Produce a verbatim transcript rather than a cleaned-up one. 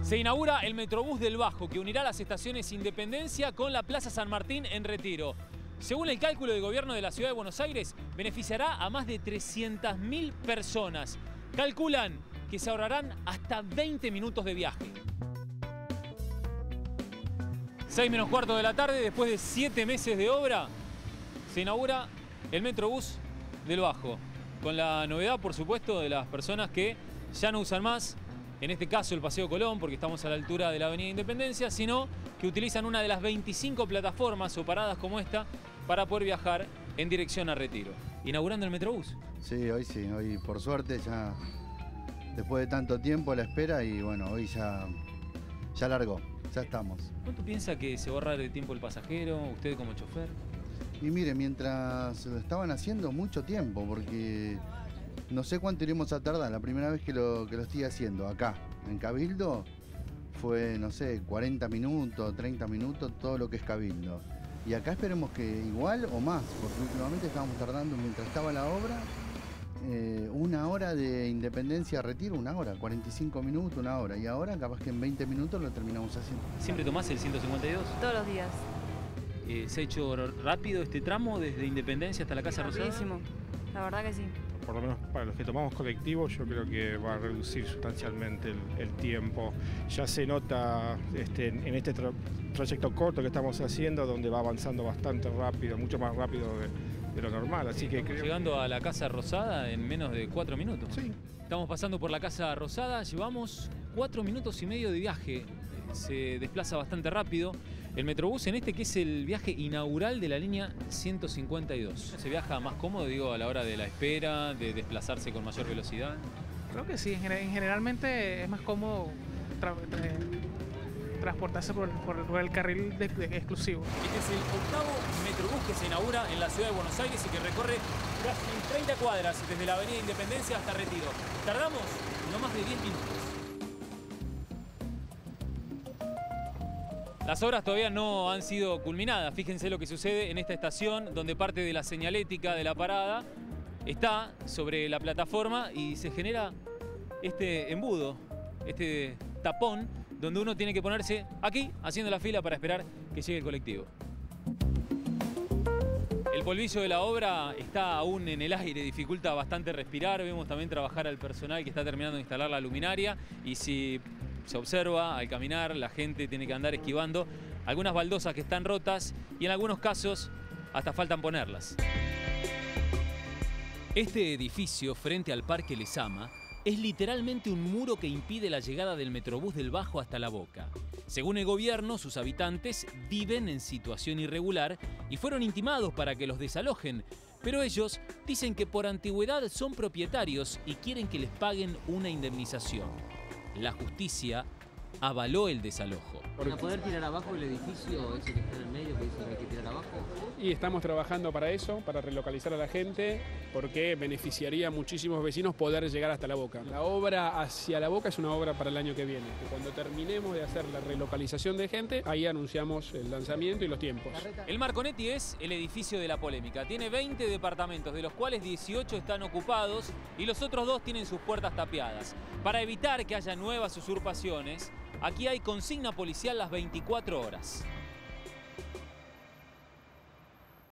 Se inaugura el Metrobús del Bajo, que unirá las estaciones Independencia con la Plaza San Martín en Retiro. Según el cálculo del gobierno de la Ciudad de Buenos Aires, beneficiará a más de trescientas mil personas. Calculan que se ahorrarán hasta veinte minutos de viaje. seis menos cuarto de la tarde, después de siete meses de obra, se inaugura el Metrobús del Bajo. Con la novedad, por supuesto, de las personas que ya no usan más, en este caso el Paseo Colón, porque estamos a la altura de la Avenida Independencia, sino que utilizan una de las veinticinco plataformas o paradas como esta para poder viajar en dirección a Retiro. Inaugurando el Metrobús. Sí, hoy sí, hoy por suerte ya, después de tanto tiempo a la espera, y bueno, hoy ya, ya largó, ya estamos. ¿Cuánto piensa que se va a ahorrar el tiempo el pasajero, usted como chofer? Y mire, mientras lo estaban haciendo mucho tiempo, porque no sé cuánto iremos a tardar. La primera vez que lo, que lo estoy haciendo acá, en Cabildo, fue, no sé, cuarenta minutos, treinta minutos, todo lo que es Cabildo. Y acá esperemos que igual o más, porque últimamente estábamos tardando, mientras estaba la obra, eh, una hora de Independencia a Retiro, una hora, cuarenta y cinco minutos, una hora. Y ahora capaz que en veinte minutos lo terminamos haciendo. ¿Siempre tomás el ciento cincuenta y dos? Todos los días. Eh, ¿Se ha hecho rápido este tramo desde Independencia hasta la Casa Rosada? Rapidísimo, la verdad que sí. Por lo menos para los que tomamos colectivos, yo creo que va a reducir sustancialmente el, el tiempo. Ya se nota este, en este tra trayecto corto que estamos haciendo, donde va avanzando bastante rápido, mucho más rápido de, de lo normal. Así que creo Llegando que... a la Casa Rosada en menos de cuatro minutos. Sí. Estamos pasando por la Casa Rosada, llevamos cuatro minutos y medio de viaje. Se desplaza bastante rápido el Metrobús en este que es el viaje inaugural de la línea ciento cincuenta y dos. ¿Se viaja más cómodo, digo, a la hora de la espera, de desplazarse con mayor velocidad? Creo que sí, generalmente es más cómodo tra tra transportarse por, por, por el carril de, de exclusivo. Este es el octavo Metrobús que se inaugura en la Ciudad de Buenos Aires y que recorre casi treinta cuadras desde la Avenida Independencia hasta Retiro. Tardamos no más de diez minutos. Las obras todavía no han sido culminadas. Fíjense lo que sucede en esta estación, donde parte de la señalética de la parada está sobre la plataforma y se genera este embudo, este tapón, donde uno tiene que ponerse aquí, haciendo la fila para esperar que llegue el colectivo. El polvillo de la obra está aún en el aire, dificulta bastante respirar. Vemos también trabajar al personal que está terminando de instalar la luminaria y si se observa al caminar, la gente tiene que andar esquivando algunas baldosas que están rotas y en algunos casos hasta faltan ponerlas. Este edificio frente al Parque Lezama es literalmente un muro que impide la llegada del Metrobús del Bajo hasta La Boca. Según el gobierno, sus habitantes viven en situación irregular y fueron intimados para que los desalojen, pero ellos dicen que por antigüedad son propietarios y quieren que les paguen una indemnización. La justicia avaló el desalojo. ¿Para poder tirar abajo el edificio ese que está en el medio que dice que hay que tirar abajo? Y estamos trabajando para eso, para relocalizar a la gente, porque beneficiaría a muchísimos vecinos poder llegar hasta La Boca. La obra hacia La Boca es una obra para el año que viene. Que cuando terminemos de hacer la relocalización de gente, ahí anunciamos el lanzamiento y los tiempos. El Marconetti es el edificio de la polémica. Tiene veinte departamentos, de los cuales dieciocho están ocupados y los otros dos tienen sus puertas tapiadas. Para evitar que haya nuevas usurpaciones, aquí hay consigna policial las veinticuatro horas.